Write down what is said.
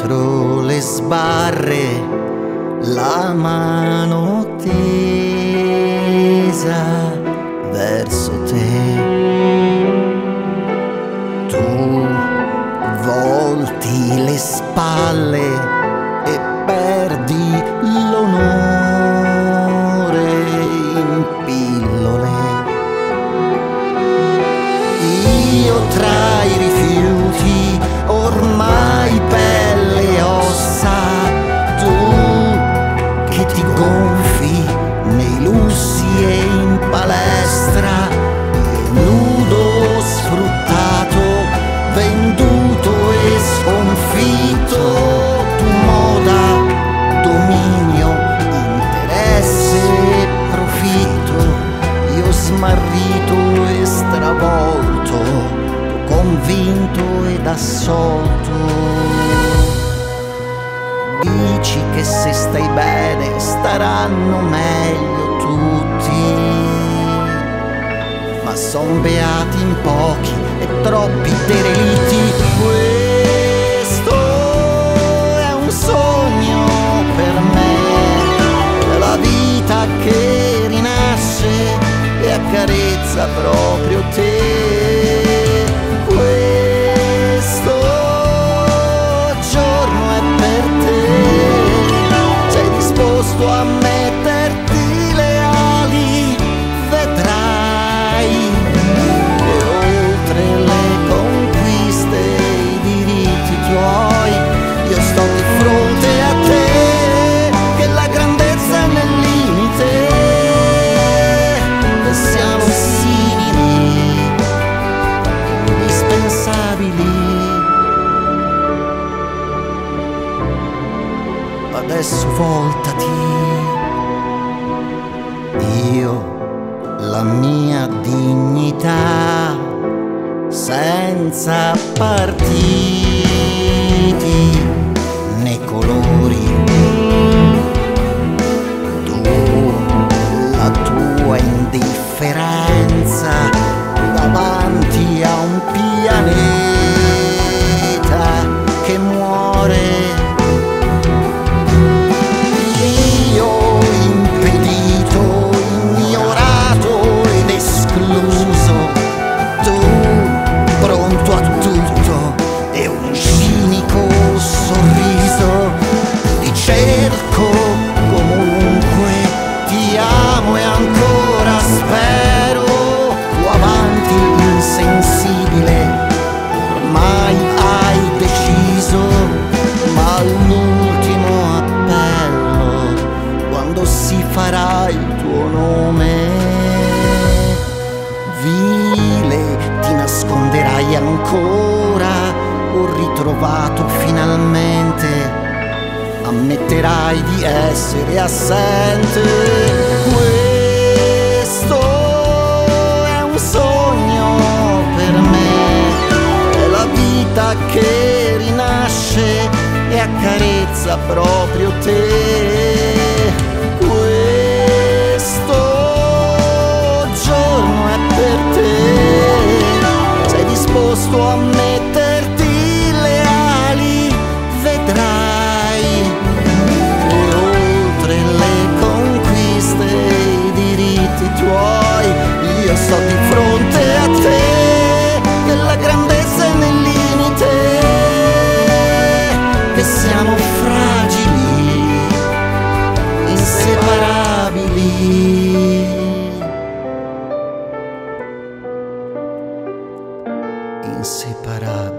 dietro le sbarre, la mano tesa verso te. Tu volti le spalle e perdi l'onore in pillole. Io tra i rifiuti, ormai pelle e ossa, tu che ti gonfi nei lussi e in palestra, nudo, sfruttato, venduto e sconfitto, tu moda, dominio, interesse e profitto, io smarrito e stravolto, tu convinto ed assolto. Dici che se stai bene staranno meglio tutti, ma son beati in pochi e troppi derelitti. Questo è un sogno per me, è la vita che rinasce e accarezza proprio te. Questo giorno è per te, sei disposto a metterti le ali, vedrai che oltre le conquiste e i diritti tuoi, io sto di fronte a te, che la grandezza è nel limite, e siamo simili, indispensabili. Adesso voltati, io, la mia dignità, senza partiti né colori, tu, la tua indifferenza davanti a un pianeta che muore. Cerco comunque, ti amo e ancora spero, tu avanti insensibile, ormai hai deciso, ma all'ultimo appello, quando si farà il tuo nome, vile ti nasconderai ancora, ho ritrovato finalmente, ammetterai di essere assente. Questo è un sogno per me, è la vita che rinasce e accarezza proprio te. Questo giorno è per te, sei disposto a metterti le ali, vedrai tuoi, io sto di fronte a te, che la grandezza è nel limite, che siamo fragili, inseparabili, inseparabili.